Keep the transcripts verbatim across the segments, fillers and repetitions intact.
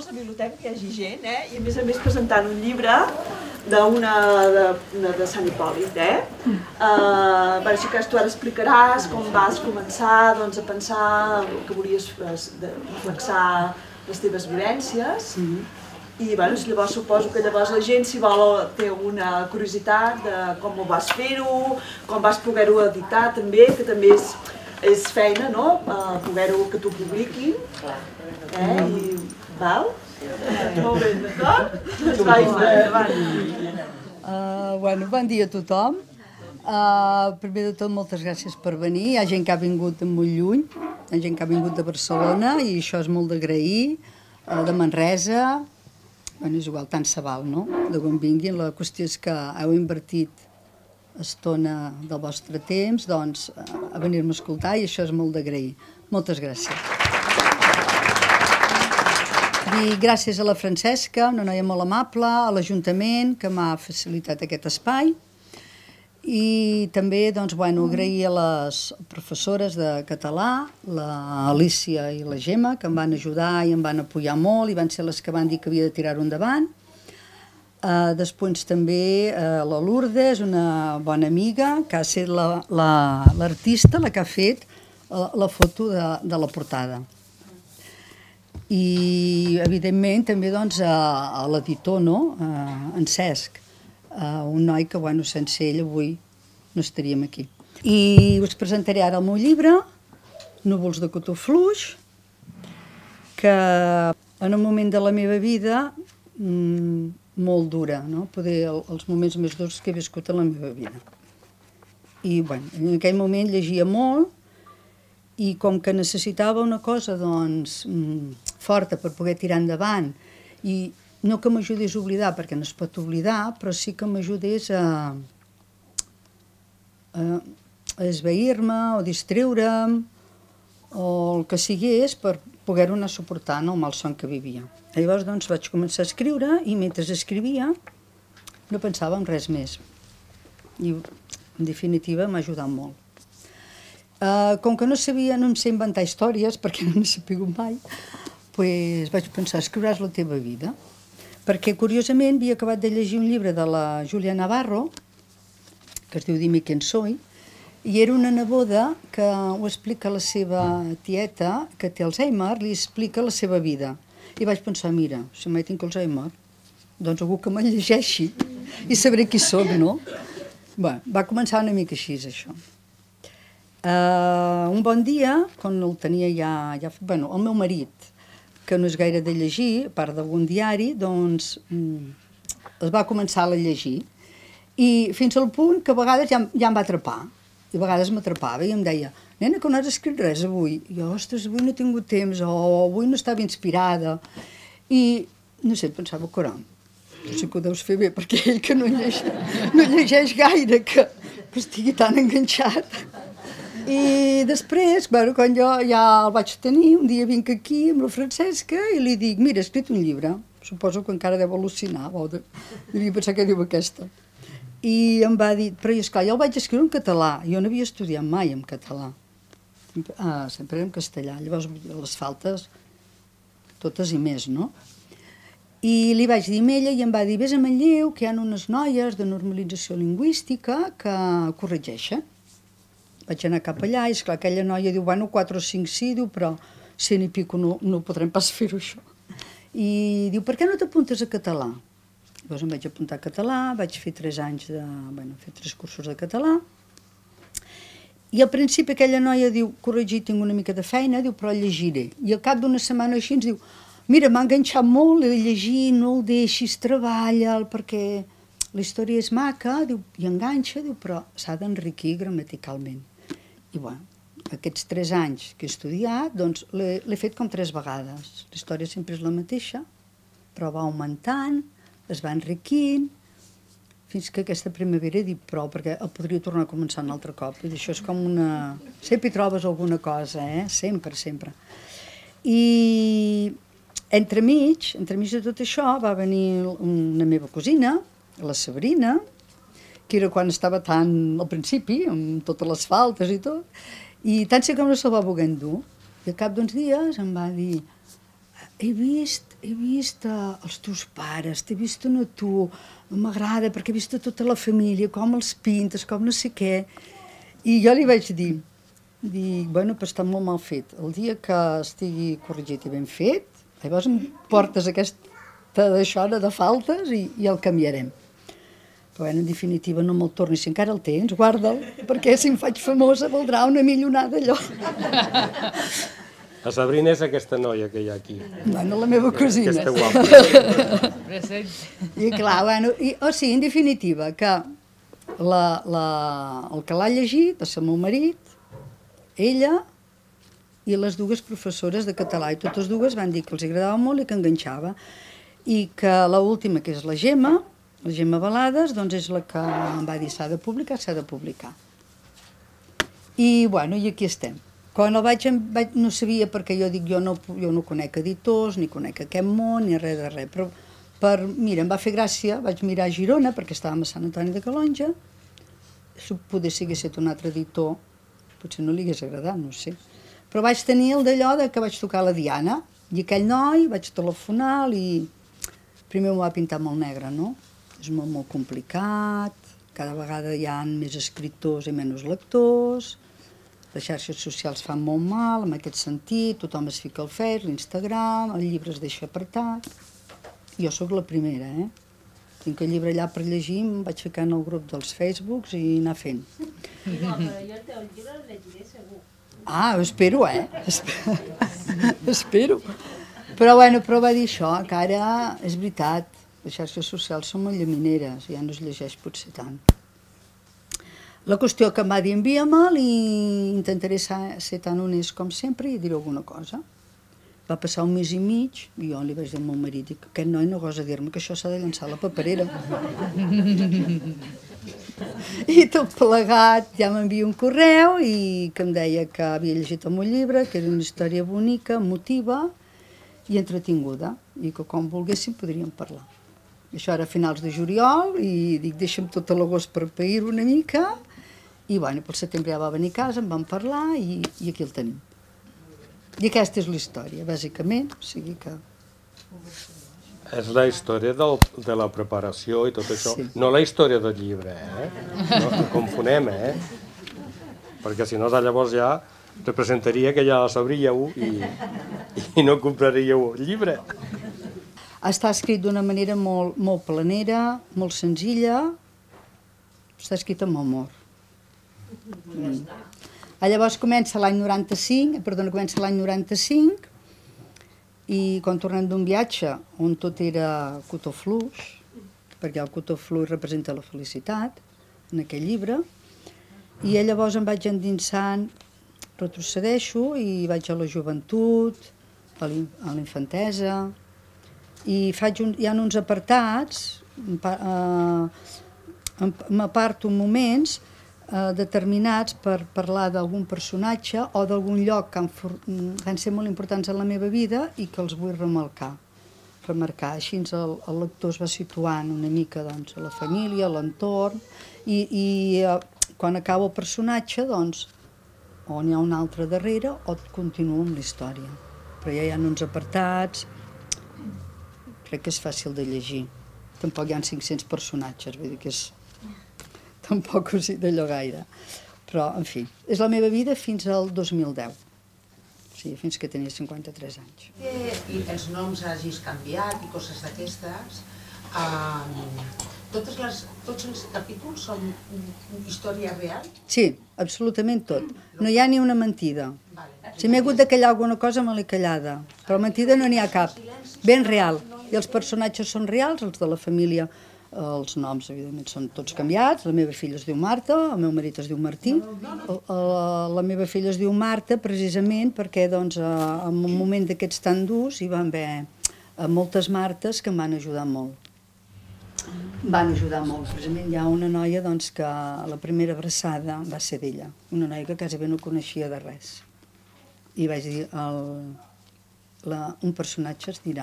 molts a la biblioteca, que hi hagi gent, eh? I a més a més presentant un llibre d'una de, de Sant Hipòlit, eh? Uh, per això que tu ara explicaràs com vas començar doncs, a pensar que volies reflexar les teves vivències. I bueno, llavors suposo que llavors la gent, si vol, té una curiositat de com ho vas fer-ho, com vas poder-ho editar també, que també és, és feina, no? Uh, poder-ho que t'ho publiquin. Eh? I, val? Molt bé, d'acord? Va, endavant. Uh, bueno, bon dia a tothom. Uh, primer de tot, moltes gràcies per venir. Hi ha gent que ha vingut de molt lluny, hi ha gent que ha vingut de Barcelona i això és molt d'agrair, uh, de Manresa. Bueno, és igual, tant se val, no?, de quan vinguin. La qüestió és que heu invertit estona del vostre temps, doncs, a venir-me a escoltar, i això és molt d'agrair. Moltes gràcies. I gràcies a la Francesca, una noia molt amable, a l'Ajuntament, que m'ha facilitat aquest espai, i també, doncs, bueno, agrair a les professores de català, l'Alícia i la Gemma, que em van ajudar i em van apoyar molt, i van ser les que van dir que havia de tirar-ho endavant. Uh, després també uh, la Lourdes, una bona amiga, que ha estat l'artista, la, la, la que ha fet uh, la foto de, de la portada. I, evidentment, també doncs, a, a l'editor, no?, uh, en Cesc, uh, un noi que, bueno, sense ell avui no estaríem aquí. I us presentaré ara el meu llibre, Núvols de cotó fluix, que en un moment de la meva vida mmm, molt dura, no?, poder els moments més durs que he viscut en la meva vida. I, bueno, en aquell moment llegia molt, i com que necessitava una cosa, doncs, forta per poder tirar endavant, i no que m'ajudés a oblidar, perquè no es pot oblidar, però sí que m'ajudés a, a, a esvair-me o distreure'm, o el que sigués per poder-ho anar suportant el malson que vivia. Llavors, doncs, vaig començar a escriure, i mentre escrivia no pensava en res més. I, en definitiva, m'ha ajudat molt. Uh, com que no sabia, no em sé inventar històries, perquè no n'he sapigut mai, pues vaig pensar, escriuràs la teva vida. Perquè, curiosament, havia acabat de llegir un llibre de la Júlia Navarro, que es diu Dime quién soy, i era una neboda que ho explica la seva tieta, que té Alzheimer, li explica la seva vida. I vaig pensar, mira, si mai tinc Alzheimer, doncs algú que me llegeixi i sabré qui soc, no? Bé, va començar una mica així, això. Uh, un bon dia, quan el tenia ja, ja... Bueno, el meu marit, que no és gaire de llegir, a part d'algun diari, doncs es va començar a llegir. I fins al punt que a vegades ja, ja em va atrapar. I a vegades m'atrapava i em deia, nena, que no has escrit res avui. I jo, ostres, avui no he tingut temps, o avui no estava inspirada. I, no sé, pensava, caram, tu sí que ho deus fer bé, perquè ell que no llegeix, no llegeix gaire, que, que estigui tan enganxat. I després, bueno, quan jo ja el vaig tenir, un dia vinc aquí amb la Francesca i li dic, mira, he escrit un llibre. Suposo que encara deu al·lucinar, o devia pensar què diu aquesta. I em va dir, però esclar, jo el vaig escriure en català, jo no havia estudiat mai en català, ah, sempre era en castellà, llavors les faltes, totes i més, no? I li vaig dir a ella i em va dir, vés a Manlleu, que hi ha unes noies de normalització lingüística que corregeixen. Vaig anar cap allà i, esclar, aquella noia diu, bueno, quatre o cinc sí, diu, però cent i pico no, no podrem pas fer-ho, això. I diu, per què no t'apuntes a català? Llavors em vaig apuntar a català, vaig fer tres anys de... bueno, fer tres cursos de català. I al principi aquella noia diu, corregir, tinc una mica de feina, diu, però el llegiré. I al cap d'una setmana així ens diu, mira, m'ha enganxat molt, he llegit, no el deixis, treballa'l, perquè la història és maca, diu, i enganxa, diu, però s'ha d'enriquir gramaticalment. I bueno, aquests tres anys que he estudiat, doncs l'he fet com tres vegades. La història sempre és la mateixa, però va augmentant, es va enriquint, fins que aquesta primavera he dit prou, perquè el podria tornar a començar un altre cop. I això és com una... Sempre hi trobes alguna cosa, eh? Sempre, sempre. I entremig, entremig de tot això, va venir una meva cosina, la Sabrina, que era quan estava tan al principi, amb totes les faltes i tot, i tant sé com no se'l va voler endur. I al cap d'uns dies em va dir, he vist, he vist uh, els teus pares, t'he vist a tu, m'agrada perquè he vist tota la família, com els pintes, com no sé què. I jo li vaig dir, dic, bueno, però està molt mal fet. El dia que estigui corregit i ben fet, llavors em portes aquesta d'això de faltes i, i el canviarem. Però bueno, en definitiva no me'l tornis, si encara el tens, guarda'l, perquè si em faig famosa valdrà una millonada allò. La Sabrina és aquesta noia que hi ha aquí. Bueno, la meva cosina. Aquesta guapa. I clar, bueno, i, o sigui, en definitiva, que la, la, el que l'ha llegit és el meu marit, ella i les dues professores de català, i totes dues van dir que els agradava molt i que enganxava, i que l'última, que és la Gemma, la Gemma Balades, doncs és la que em va dir s'ha de publicar, s'ha de publicar. I, bueno, i aquí estem. Quan el vaig, vaig no sabia, perquè jo dic, jo no, jo no conec editors, ni conec aquest món, ni res de res, però per, mira, em va fer gràcia, vaig mirar a Girona, perquè estàvem a Sant Antoni de Calonja, poder si hagués estat un altre editor, potser no li hagués agradat, no sé. Però vaig tenir el d'allò de que vaig tocar la Diana, i aquell noi, vaig telefonar, i primer m'ho va pintar molt negre, no? És molt, molt complicat, cada vegada hi ha més escriptors i menys lectors, les xarxes socials fan molt mal en aquest sentit, tothom es fica al Facebook, l'Instagram, el llibre es deixa apartat. Jo sóc la primera, eh? Tinc el llibre allà per llegir, em vaig ficar en el grup dels Facebooks i anar fent. No, però jo el teu llibre el llegiré segur. Ah, espero, eh? Espero. Però, bueno, però va dir això, que ara és veritat, les xarxes socials són molt llamineres, ja no es llegeix potser tant. La qüestió que em va dir, envia-me'l i intentaré ser tan honest com sempre i dir alguna cosa. Va passar un mes i mig i jo li vaig dir al meu marit, dic, aquest noi no gosa dir-me que això s'ha de llançar a la paperera. I tot plegat ja m'envia un correu i que em deia que havia llegit el meu llibre, que era una història bonica, emotiva i entretinguda, i que quan volguéssim podríem parlar. Això era a finals de juliol i dic, deixa'm tot l'agost per pair una mica, i bueno, pel setembre ja va venir a casa, en vam parlar i, i aquí el tenim. I aquesta és la història, bàsicament, o sigui que... És la història del, de la preparació i tot això, Sí. no la història del llibre, eh? No ho confonem, eh? Perquè si no, llavors ja representaria que ja la sabríeu i, i no compraríeu el llibre. Està escrit d'una manera molt, molt planera, molt senzilla, està escrit amb amor. Mm. Llavors comença l'any noranta-cinc, perdona, comença l'any noranta-cinc, i quan tornem d'un viatge on tot era cotó fluix, perquè el cotó fluix representa la felicitat, en aquell llibre, i llavors em vaig endinsant, retrocedeixo i vaig a la joventut, a la infantesa, i faig un, hi ha uns apartats, eh, m'aparto moments eh, determinats per parlar d'algun personatge o d'algun lloc que han, for, han ser molt importants en la meva vida i que els vull remarcar. remarcar. Així el, el lector es va situant una mica doncs, a la família, a l'entorn, i, i eh, quan acaba el personatge, doncs, o n'hi ha un altre darrere o continua amb la història. Però ja hi ha uns apartats, crec que és fàcil de llegir. Tampoc hi ha cinc-cents personatges, vull dir que és... Tampoc ho sé d'allò gaire. Però, en fi, és la meva vida fins al dos mil deu. O sigui, fins que tenia cinquanta-tres anys. I els noms hagis canviat i coses d'aquestes, um, totes les, tots els capítols són història real? Sí, absolutament tot. No hi ha ni una mentida. Si m'he hagut de callar alguna cosa, me l'he callada. Però mentida no n'hi ha cap. Ben real. I els personatges són reals, els de la família, els noms, evidentment, són tots canviats. La meva filla es diu Marta, el meu marit es diu Martí. La meva filla es diu Marta precisament perquè doncs, en un moment d'aquests tan durs hi van haver moltes Martes que em van ajudar molt. Em van ajudar molt. Precisament hi ha una noia doncs, que la primera abraçada va ser d'ella. Una noia que quasi bé no coneixia de res. I vaig dir, el, la, un personatge es dirà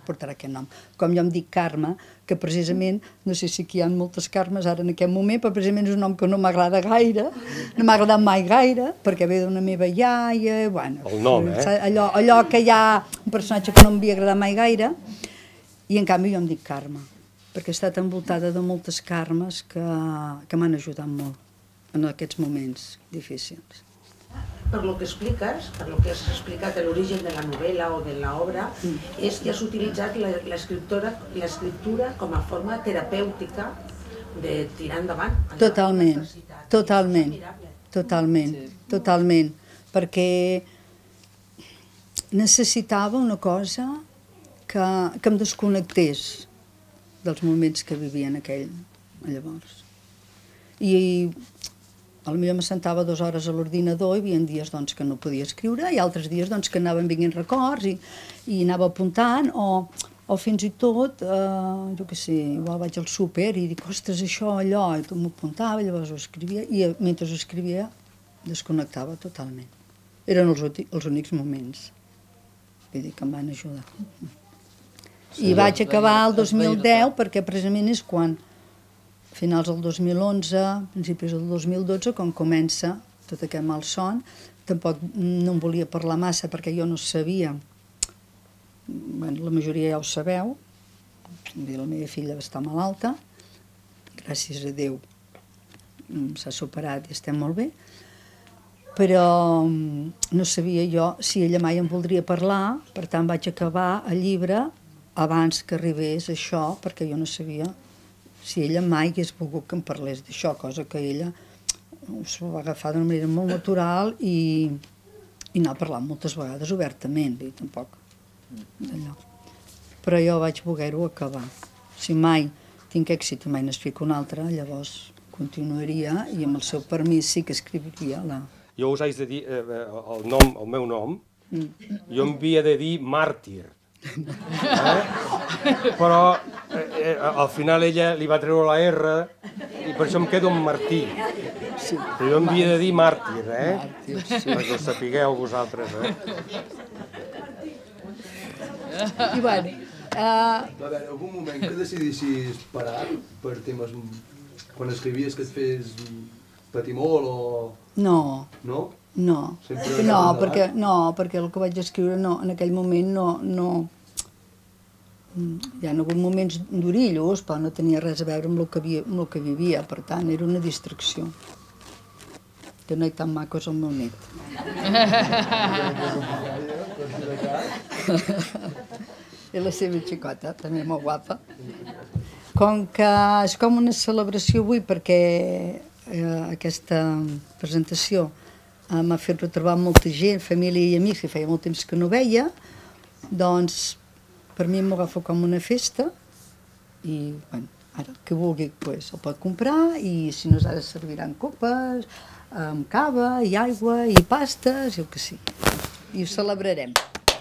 portarà aquest nom. Com jo em dic Carme, que precisament, no sé si aquí hi ha moltes Carmes ara en aquest moment, però precisament és un nom que no m'agrada gaire, no m'ha agradat mai gaire, perquè ve d'una meva iaia, bueno, el nom, eh? Allò, allò que hi ha un personatge que no m'havia agradat mai gaire, i en canvi jo em dic Carme, perquè he estat envoltada de moltes Carmes que, que m'han ajudat molt en aquests moments difícils. Per lo que expliques, per lo que has explicat l'origen de la novel·la o de l'obra, és que has utilitzat l'escriptura com a forma terapèutica de tirar endavant. Totalment, totalment, totalment, totalment, perquè necessitava una cosa que, que em desconnectés dels moments que vivia en aquell llavors. I potser me sentava dues hores a l'ordinador, hi havia dies doncs, que no podia escriure i altres dies doncs, que anaven vinguent records i, i anava apuntant, o, o fins i tot, eh, jo què sé, igual vaig al súper i dic, ostres, això, allò, i tot m'ho apuntava, llavors ho escrivia, i mentre ho escrivia desconnectava totalment. Eren els, els únics moments, vull dir, que em van ajudar. Sí, I vaig acabar el dos mil deu perquè precisament és quan finals del dos mil onze, principis del dos mil dotze, quan comença tot aquest malson. Tampoc no em volia parlar massa perquè jo no sabia, bueno, la majoria ja ho sabeu, la meva filla va estar malalta, gràcies a Déu s'ha superat i estem molt bé, però no sabia jo si ella mai em voldria parlar, per tant vaig acabar el llibre abans que arribés això, perquè jo no sabia si ella mai hagués volgut que em parlés d'això, cosa que ella s'ho va agafar d'una manera molt natural i, i n'ha parlat moltes vegades obertament, i tampoc d'allò. Però jo vaig voler-ho acabar. Si mai tinc èxit i mai n'escric un altre, llavors continuaria i amb el seu permís sí que escriviria la... Jo us haig de dir eh, el, nom, el meu nom, mm. jo em havia de dir Màrtir. Eh? Però eh, eh, al final ella li va treure la R i per això em quedo amb Martí. Sí. Però jo em havia de dir Màrtir, eh? Màrtir, sí. Perquè ho sapigueu vosaltres, eh? I bueno... Uh... Va haver algun moment que decidissis parar per temes... Quan escrivies que et fes patir molt o... No. No? No, no perquè, no, perquè el que vaig escriure no, en aquell moment no, no... Hi ha hagut moments d'orillos, però no tenia res a veure amb el que, havia, amb el que vivia, per tant, era una distracció. Que no hi tan maco és el meu net. I la seva xicota, també molt guapa. Com que és com una celebració avui, perquè eh, aquesta presentació m'ha fet retrobar molta gent, família i amics, que feia molt temps que no veia, doncs per mi m'ho agafo com una festa i, bueno, ara el que vulgui pues, el pot comprar i si no ara serviran copes, amb cava i aigua i pastes, i el que sí. I ho celebrarem.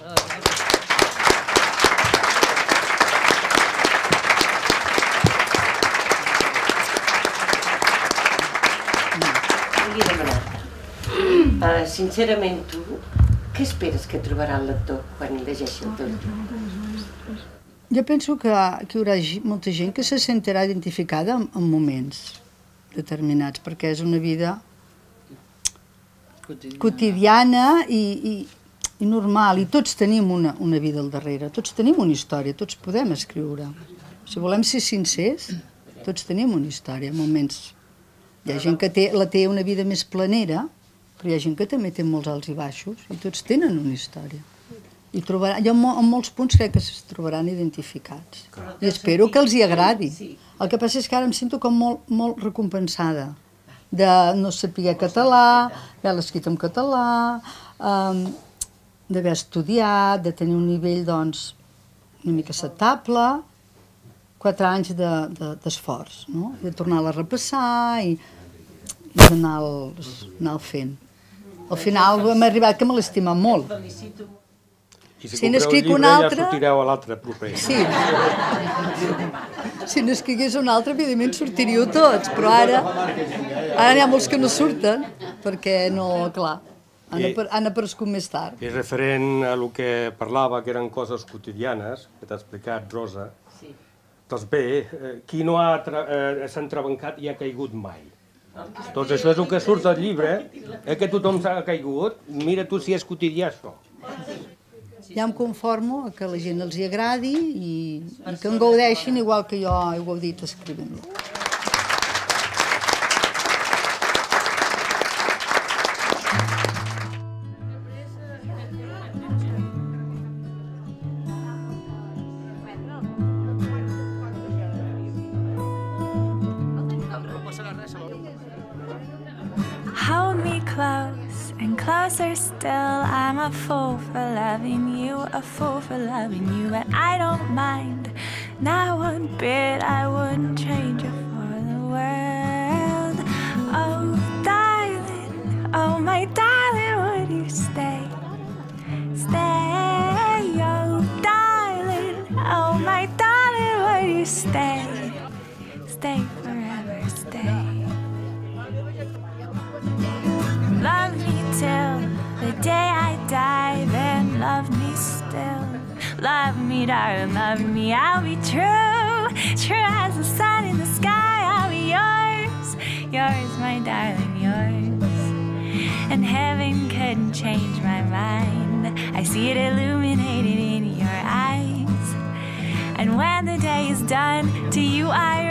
Uh, sincerament, tu, què esperes que trobarà el lector quan llegeixi el teu llibre? Jo penso que, que hi haurà molta gent que se sentirà identificada en, en moments determinats, perquè és una vida quotidiana, quotidiana i, i, i normal, i tots tenim una, una vida al darrere, tots tenim una història, tots podem escriure. Si volem ser sincers, tots tenim una història, moments. Hi ha gent que té, la té una vida més planera, però hi ha gent que també té molts alts i baixos, i tots tenen una història. I trobarà, jo en molts punts crec que es trobaran identificats. I espero que els hi agradi. El que passa és que ara em sento com molt, molt recompensada de no saber català, d'haver escrit en català, um, d'haver estudiat, de tenir un nivell doncs, una mica acceptable, quatre anys d'esforç, de, de, no? De tornar-la a repassar i, i d'anar-la fent. Al final m'ha arribat que me l'he estimat molt. I si compreu el llibre ja sortireu a l'altre proper. Sí. Si n'escrigués un altre, evidentment sortiríeu tots, però ara ara n'hi ha molts que no surten, perquè no, clar, Han, I, apar han aparegut més tard. I referent a el que parlava, que eren coses quotidianes, que t'ha explicat Rosa, sí. Doncs bé, eh, qui no ha eh, s'ha entrebancat i ha caigut mai. Doncs això és el que surt del llibre, eh, que tothom s'ha caigut. Mira tu si és quotidià, això. Ja em conformo a que la gent els hi agradi i, i que en gaudeixin igual que jo he gaudit escrivint-lo. Hold me close and closer still. I'm a fool for loving you, a fool for loving you, but I don't mind, not one bit. I wouldn't change it for the world. Oh, darling, oh my darling, would you stay, stay? Oh, darling, oh my darling, would you stay, stay forever, stay. Love me till the day I die, then love me still. Love me, darling, love me, I'll be true, true as the sun in the sky. I'll be yours, yours, my darling, yours. And heaven couldn't change my mind. I see it illuminated in your eyes. And when the day is done, to you I